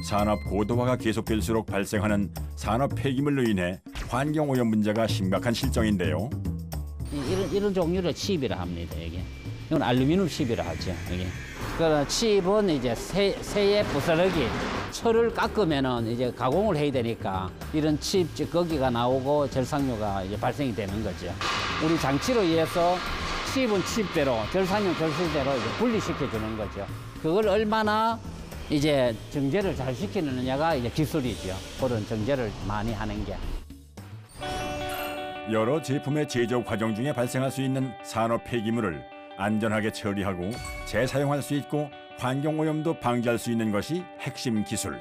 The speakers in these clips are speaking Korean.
산업 고도화가 계속될수록 발생하는 산업 폐기물로 인해 환경오염 문제가 심각한 실정인데요. 이런 종류를 칩이라 합니다. 이게 이건 알루미늄 칩이라 하죠. 이게 그 칩은 이제 새의 부스러기 철을 깎으면은 이제 가공을 해야 되니까 이런 칩 찌꺼기가 나오고 절상류가 이제 발생이 되는 거죠. 우리 장치로 의해서 칩은 칩대로 절상류 절수대로 이제 분리시켜 주는 거죠. 그걸 얼마나 이제 정제를 잘 시키느냐가 이제 기술이죠. 그런 정제를 많이 하는 게. 여러 제품의 제조 과정 중에 발생할 수 있는 산업 폐기물을 안전하게 처리하고 재사용할 수 있고 환경오염도 방지할 수 있는 것이 핵심 기술.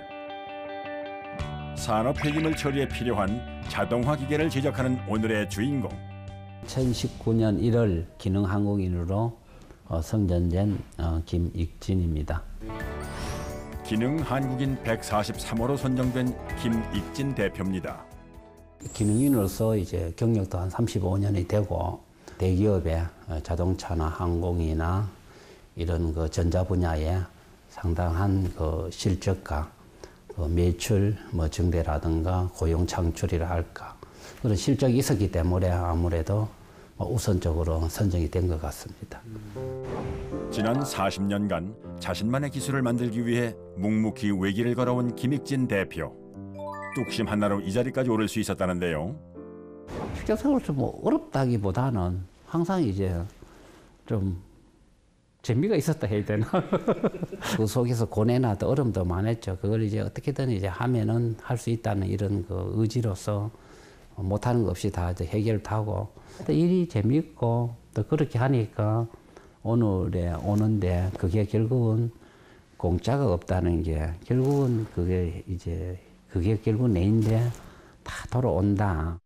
산업 폐기물 처리에 필요한 자동화 기계를 제작하는 오늘의 주인공. 2019년 1월 기능항공인으로 승전된 김익진입니다. 기능 한국인 143호로 선정된 김익진 대표입니다. 기능인으로서 이제 경력도 한 35년이 되고 대기업의 자동차나 항공이나 이런 그 전자 분야에 상당한 그 실적과 그 매출 증대라든가 고용 창출이라 할까 그런 실적이 있었기 때문에 아무래도 우선적으로 선정이 된 것 같습니다. 지난 40년간 자신만의 기술을 만들기 위해 묵묵히 외길을 걸어온 김익진 대표. 뚝심 하나로 이 자리까지 오를 수 있었다는데요. 실적으로 좀 어렵다기보다는 항상 이제 좀 재미가 있었다 해야 되나? 그 속에서 고뇌나 또 어려움도 많았죠. 그걸 이제 어떻게든 이제 하면은 할 수 있다는 이런 그 의지로서 못하는 것 없이 다 이제 해결하고 또 일이 재미있고 또 그렇게 하니까 오늘에 오는데 그게 결국은 공짜가 없다는 게 결국은 그게 결국 내인데 다 돌아온다.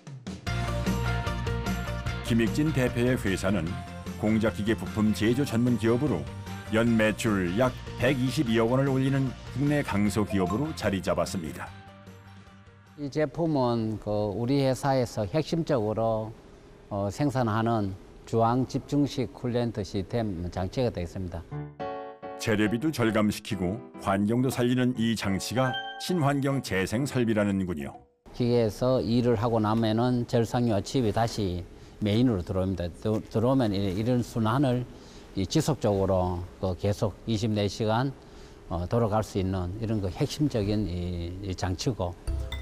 김익진 대표의 회사는 공작기계 부품 제조 전문 기업으로 연 매출 약 122억 원을 올리는 국내 강소 기업으로 자리 잡았습니다. 이 제품은 우리 회사에서 핵심적으로 생산하는 주황 집중식 쿨렌트 시스템 장치가 되겠습니다. 재료비도 절감시키고 환경도 살리는 이 장치가 친환경 재생 설비라는군요. 기계에서 일을 하고 나면은 절상류와 칩이 다시 메인으로 들어옵니다. 들어오면 이런 순환을 지속적으로 계속 24시간 돌아갈 수 있는 이런 핵심적인 이 장치고.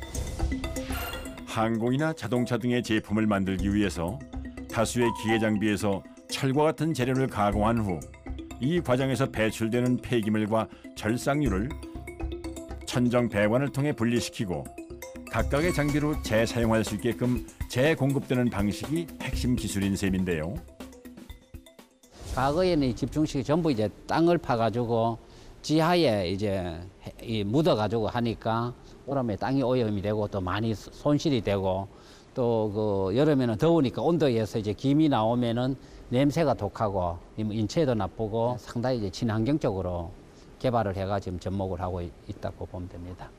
항공이나 자동차 등의 제품을 만들기 위해서 다수의 기계 장비에서 철과 같은 재료를 가공한 후 이 과정에서 배출되는 폐기물과 절상류를 천정 배관을 통해 분리시키고 각각의 장비로 재사용할 수 있게끔 재공급되는 방식이 핵심 기술인 셈인데요. 과거에는 이 집중식이 전부 이제 땅을 파가지고 지하에 이제 묻어가지고 하니까 그러면 땅이 오염이 되고 또 많이 손실이 되고 또 그 여름에는 더우니까 온도에서 이제 김이 나오면은 냄새가 독하고 인체에도 나쁘고 상당히 이제 친환경적으로 개발을 해가 지금 접목을 하고 있다고 보면 됩니다.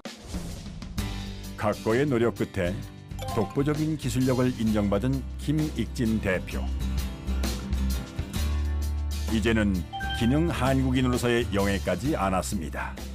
각고의 노력 끝에 독보적인 기술력을 인정받은 김익진 대표. 이제는 기능 한국인으로서의 영예까지 안았습니다.